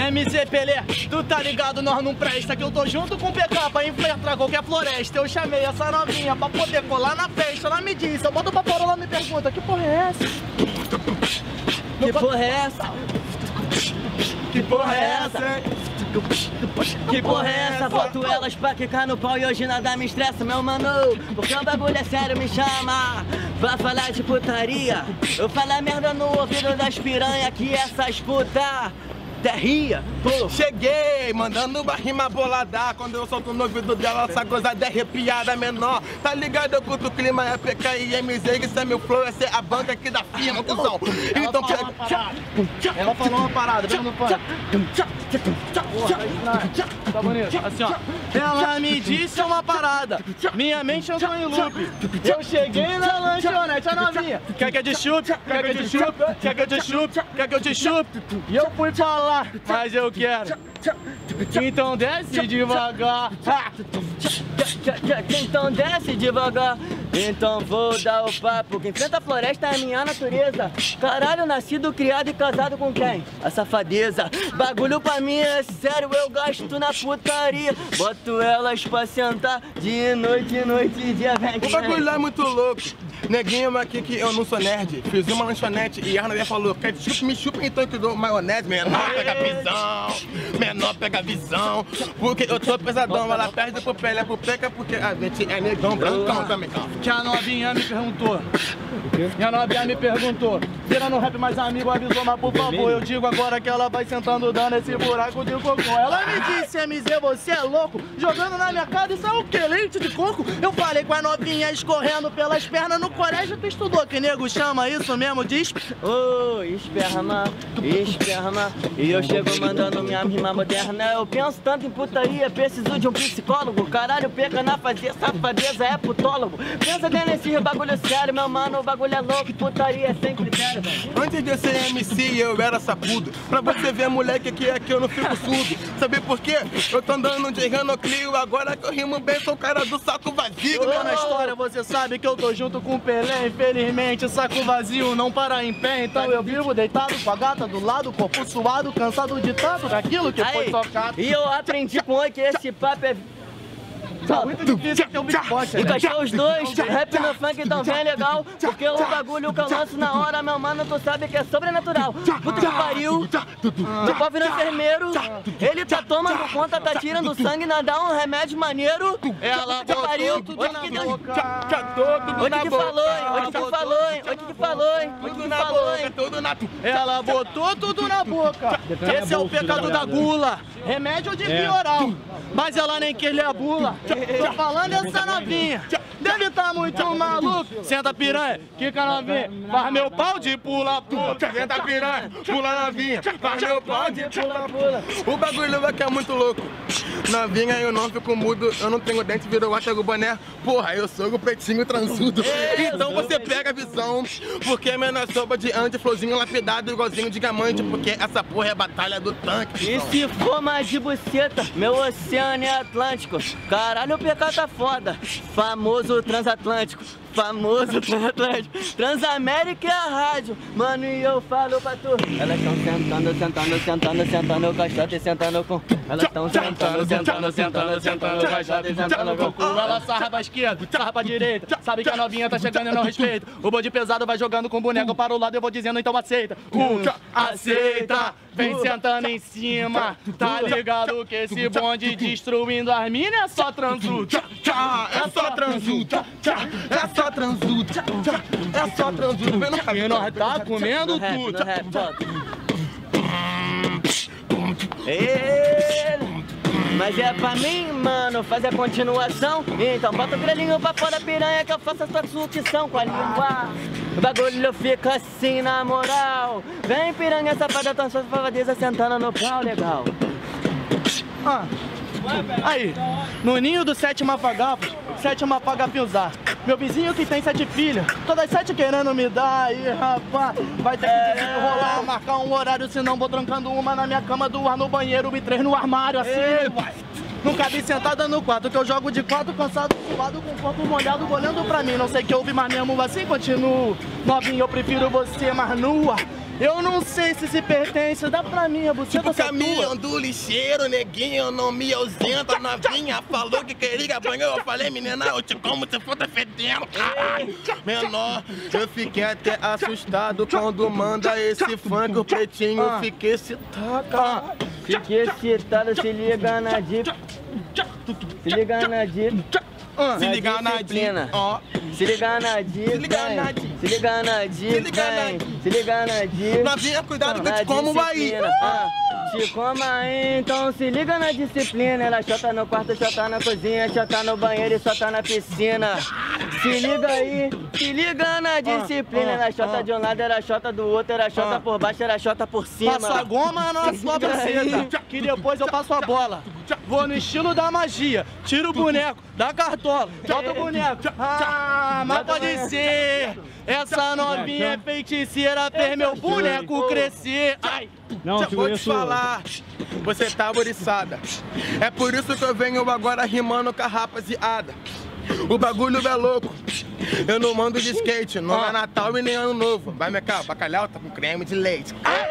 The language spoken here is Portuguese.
MC Pelé, tu tá ligado, nós não presta, que eu tô junto com o PK pra infiltrar qualquer floresta. Eu chamei essa novinha pra poder colar na festa. Ela me disse, eu boto pra fora, ela me pergunta, que porra é essa? Que porra é essa? Que porra é essa? Que porra é essa? Boto elas pra quicar no pau e hoje nada me estressa, meu mano. Porque o bagulho é sério, me chama pra falar de putaria. Eu falo merda no ouvido das piranha que essas puta terria, pô. Cheguei, mandando uma rima bolada. Quando eu solto no ouvido dela, essa coisa de arrepiada menor. Tá ligado, eu curto o clima, é PK e MZ. Isso é meu flow, essa é a banca aqui da firma, cuzão. Então ela falou uma parada, vendo no pano. Tá bonito, assim ó. Ela me disse uma parada, minha mente entrou em loop. Eu cheguei na lanchonete, a novinha. Quer que eu te chupe? Quer que eu te chupe? Quer que eu te chupe? Quer que eu te chupe? E eu fui falar, mas eu quero. Então desce devagar. Então desce devagar. Então vou dar o papo. Quem enfrenta a floresta é a minha natureza. Caralho, nascido, criado e casado com quem? A safadeza. Bagulho pra mim é sério, eu gasto na putaria. Boto elas pra sentar dia, noite, dia, vem. O bagulho lá é muito louco. Neguinho aqui que eu não sou nerd. Fiz uma lanchonete e a Arnavia falou: quer chupa, me chupa então que eu dou maionese. Menor pega a visão, menor pega a visão. Porque eu tô pesadão, ela perde pro pele, é pro peca, porque a gente é negão, brancão também, calma. Que a novinha me perguntou. Minha novinha me perguntou. Vira no rap, mais amigo avisou, mas por favor, eu digo agora que ela vai sentando dando esse buraco de cocô. Ela me disse, MZ, você é louco? Jogando na minha cara, isso é o que? Leite de coco? Eu falei com a novinha escorrendo pelas pernas. No colégio tu estudou, que nego chama isso mesmo? Diz. Ô, esperma. E eu chego mandando minha rima moderna. Eu penso tanto em putaria, preciso de um psicólogo. Caralho, peca na safadeza é putólogo. Pensa bem nesse bagulho sério, meu mano, o bagulho é louco, putaria é sem critério, velho. Antes de eu ser MC, eu era sapudo. Pra você ver, moleque, que aqui eu não fico surdo. Sabe por quê? Eu tô andando de Renoclio, agora que eu rimo bem, sou o cara do saco vazio. Eu na história, você sabe que eu tô junto com o Pelé. Infelizmente, saco vazio não para em pé. Então eu vivo deitado com a gata do lado, corpo suado, cansado de tanto daquilo que foi tocado. E eu aprendi com oi que esse papo é... Tá muito difícil ter um beatbox, né? Encaixou os dois, rap no funk então vem legal. Porque o bagulho que eu lanço na hora, meu mano, tu sabe que é sobrenatural. Puta que pariu, tu pode virar enfermeiro. Ele tá tomando conta, tá tirando sangue, dá um remédio maneiro. Ela botou tudo na boca. Olha que falou, hein? Olha que falou, hein? Olha que falou, hein? Olha que falou, hein? Ela botou tudo na boca. Esse é o pecado da gula. Remédio de pioral. Mas ela nem quer ler a bula. Tô falando essa novinha. Deve tá muito maluco. Senta piranha, quica novinha. Faz meu pau de pula. Senta piranha, pula novinha. Faz meu pau de pula. O bagulho aqui é muito louco. Novinha, eu não fico mudo. Eu não tenho dente, virou o boné. Porra, eu sou o pretinho transudo. Então você pega a visão. Porque é menor sopa de ante, florzinho lapidado, igualzinho de diamante. Porque essa porra é a batalha do tanque. E se for mais de buceta, meu oceano é Atlântico. Caralho, o PK tá foda. Famoso transatlântico. Famoso transatlântico. Transamérica é a rádio. Mano, e eu falo pra tu. Elas tão sentando, caixote sentando com. Elas tão sentando, caixote sentando com. Ela sarra pra esquerda, sarra pra direita. Sabe que a novinha tá chegando e não respeita. O bode pesado vai jogando com o boneco para o lado, eu vou dizendo, então aceita. Aceita, vem sentando em cima. Tá ligado que esse bonde destruindo as minas é só transudo. É só transudo. É só transudo. É só transudo. E nós tá comendo tudo. Mas é pra mim, mano, fazer a continuação. Então bota o grelhinho pra fora, piranha, que eu faço a sua sucção com a língua. O bagulho fica assim na moral. Vem piranha, safada, tão safadeza, sentando no pau, legal. Aí, no ninho do 7 mafagafos, 7 mafagafiosar. Meu vizinho que tem 7 filhas, todas 7 querendo me dar. Aí, rapaz, vai ter que desenrolar, marcar um horário, senão vou trancando uma na minha cama, 2 no banheiro e 3 no armário, assim. Nunca vi sentada no quarto, que eu jogo de 4, cansado, suado, com o corpo molhado, olhando pra mim. Não sei que houve, mas mesmo assim continuo. Novinho, eu prefiro você mais nua. Eu não sei se pertence, dá pra mim, a buceta Tipo só caminhão tua. do lixeiro, neguinho, não me ausenta. Novinha falou que queria banho. Eu falei, menina, eu te como se for fedendo. Menor, eu fiquei até assustado quando manda esse funk. O pretinho, eu fiquei excitado. Fiquei excitado, se liga na dica. Se liga na dica. Se ligar na disciplina. ó. Se ligar na dica. Se ligar na dica. Se ligar na dica. Se ligar na dica. Se ligar na dica. Novinha, cuidado que eu Na te como aí. disciplina. Te coma aí, então se liga na disciplina. Ela chota no quarto, chota na cozinha, chota no banheiro e chota na piscina. Se liga aí, se liga na disciplina. Ela chota de um lado, ela chota do outro, ela chota por baixo, ela chota por cima. Passa a goma na sua buceta, que depois eu passo a bola. Vou no estilo da magia, tiro o boneco, dá cartola, bota o boneco. Ah, mas pode ser. Essa novinha é feiticeira, fez meu boneco crescer. Ai. Não, Já vou te falar, você tá boriçada. É por isso que eu venho agora rimando com a rapaziada. O bagulho é louco. Eu não mando de skate, não é Natal e nem Ano Novo. Vai, Mecal, bacalhau tá com creme de leite.